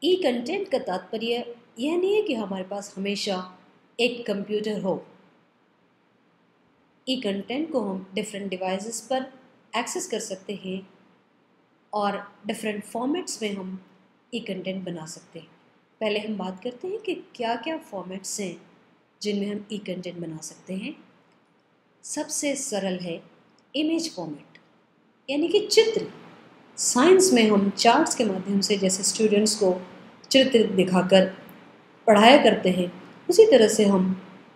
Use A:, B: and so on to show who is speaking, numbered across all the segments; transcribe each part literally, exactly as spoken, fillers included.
A: ई content का तात्पर्य यह नहीं है कि हमारे पास हमेशा एक कंप्यूटर हो। ई कंटेंट को हम डिफरेंट डिवाइसेस पर एक्सेस कर सकते हैं और डिफरेंट फॉर्मेट्स में हम ई कंटेंट बना सकते हैं। पहले हम बात करते हैं कि क्या क्या फॉर्मेट्स हैं जिनमें हम ई कंटेंट बना सकते हैं। सबसे सरल है इमेज फॉर्मेट, यानी कि चित्र। साइंस में हम चार्ट्स के माध्यम से जैसे स्टूडेंट्स को चित्र दिखाकर पढ़ाया करते हैं, उसी तरह से हम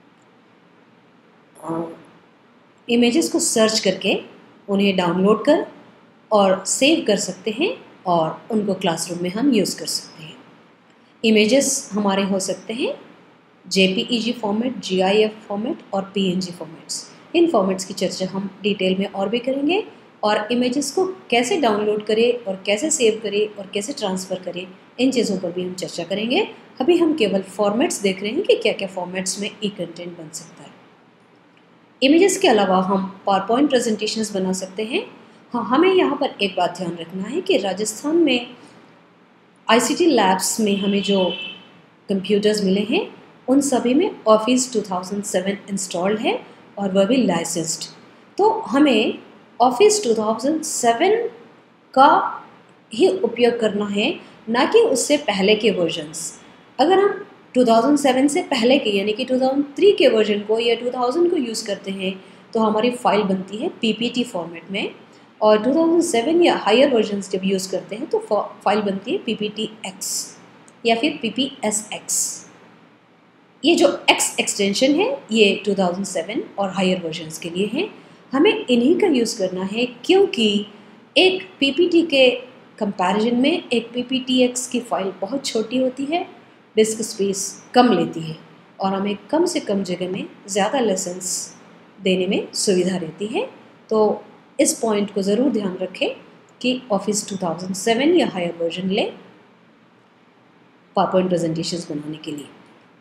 A: इमेजेस को सर्च करके उन्हें डाउनलोड कर और सेव कर सकते हैं और उनको क्लासरूम में हम यूज़ कर सकते हैं। इमेजेस हमारे हो सकते हैं जेपीईजी फॉर्मेट, जीआईएफ फॉर्मेट और पीएनजी फॉर्मेट्स। इन फॉर्मेट्स की चर्चा हम डिटेल में और भी करेंगे और इमेजेस को कैसे डाउनलोड करें और कैसे सेव करें और कैसे ट्रांसफ़र करें, इन चीज़ों पर भी हम चर्चा करेंगे। अभी हम केवल फॉर्मेट्स देख रहे हैं कि क्या क्या फॉर्मेट्स में ई कंटेंट बन सकता है। इमेजेस के अलावा हम पावर पॉइंट प्रेजेंटेशंस बना सकते हैं। हाँ, हमें यहाँ पर एक बात ध्यान रखना है कि राजस्थान में आईसीटी लैब्स में हमें जो कंप्यूटर्स मिले हैं उन सभी में office two thousand seven installed है और वह भी लाइसेंस्ड। तो हमें ऑफिस टू थाउज़ेंड सेवन का ही उपयोग करना है, ना कि उससे पहले के वर्जन्स। अगर हम टू थाउज़ेंड सेवन से पहले के यानी कि टू थाउज़ेंड थ्री के वर्जन को या टू थाउज़ेंड को यूज़ करते हैं तो हमारी फ़ाइल बनती है पीपीटी फॉर्मेट में, और टू थाउज़ेंड सेवन या हायर वर्जन्स जब यूज़ करते हैं तो फाइल बनती है पीपीटी एक्स या फिर पीपीएसएक्स। ये जो एक्स एक्सटेंशन है ये टू थाउज़ेंड सेवन और हायर वर्जन्स के लिए है। हमें इन्हीं का यूज़ करना है क्योंकि एक पीपीटी के कंपैरिजन में एक पीपीटीएक्स की फ़ाइल बहुत छोटी होती है, डिस्क स्पेस कम लेती है और हमें कम से कम जगह में ज़्यादा लेसन्स देने में सुविधा रहती है। तो इस पॉइंट को ज़रूर ध्यान रखें कि ऑफिस टू थाउज़ेंड सेवन या हायर वर्जन ले पावर पॉइंट प्रेजेंटेशंस बनाने के लिए।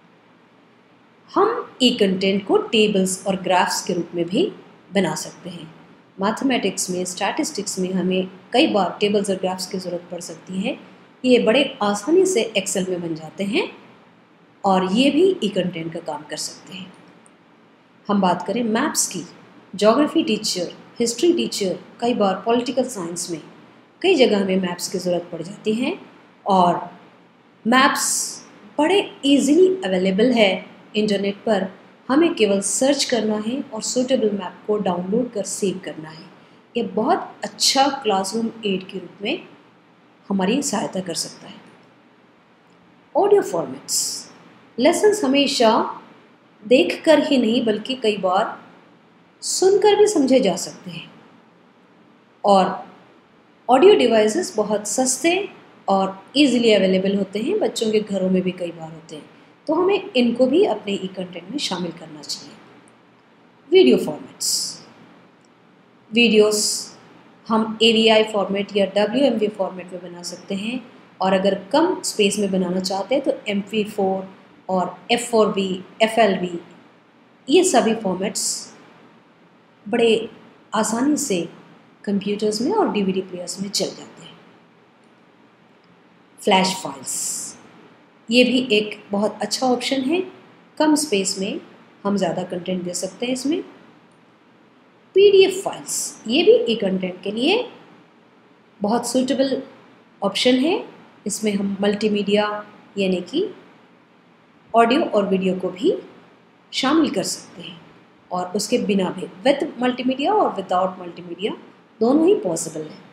A: हम ई कंटेंट को टेबल्स और ग्राफ्स के रूप में भी बना सकते हैं। मैथमेटिक्स में, स्टैटिस्टिक्स में हमें कई बार टेबल्स और ग्राफ्स की ज़रूरत पड़ सकती है। ये बड़े आसानी से एक्सेल में बन जाते हैं और ये भी ई कंटेंट का काम कर सकते हैं। हम बात करें मैप्स की, ज्योग्राफी टीचर, हिस्ट्री टीचर, कई बार पॉलिटिकल साइंस में कई जगह हमें मैप्स की ज़रूरत पड़ जाती है और मैप्स बड़े ईजीली अवेलेबल है इंटरनेट पर। हमें केवल सर्च करना है और सूटेबल मैप को डाउनलोड कर सेव करना है। ये बहुत अच्छा क्लासरूम एड के रूप में हमारी सहायता कर सकता है। ऑडियो फॉर्मेट्स, लेसन्स हमेशा देखकर ही नहीं बल्कि कई बार सुनकर भी समझे जा सकते हैं और ऑडियो डिवाइसेस बहुत सस्ते और इजीली अवेलेबल होते हैं, बच्चों के घरों में भी कई बार होते हैं, तो हमें इनको भी अपने ई कंटेंट में शामिल करना चाहिए। वीडियो फॉर्मेट्स, वीडियोस हम ए वी आई फॉर्मेट या डब्ल्यू एम वी फॉर्मेट में बना सकते हैं और अगर कम स्पेस में बनाना चाहते हैं तो एम पी फोर और F four V, F L V, ये सभी फॉर्मेट्स बड़े आसानी से कंप्यूटर्स में और डीवीडी प्लेयर्स में चल जाते हैं। फ्लैश फाइल्स, ये भी एक बहुत अच्छा ऑप्शन है। कम स्पेस में हम ज़्यादा कंटेंट दे सकते हैं इसमें। पीडीएफ फाइल्स, ये भी ई कंटेंट के लिए बहुत सूटेबल ऑप्शन है। इसमें हम मल्टीमीडिया यानी कि ऑडियो और वीडियो को भी शामिल कर सकते हैं और उसके बिना भी, विद मल्टीमीडिया और विदाउट मल्टीमीडिया दोनों ही पॉसिबल है।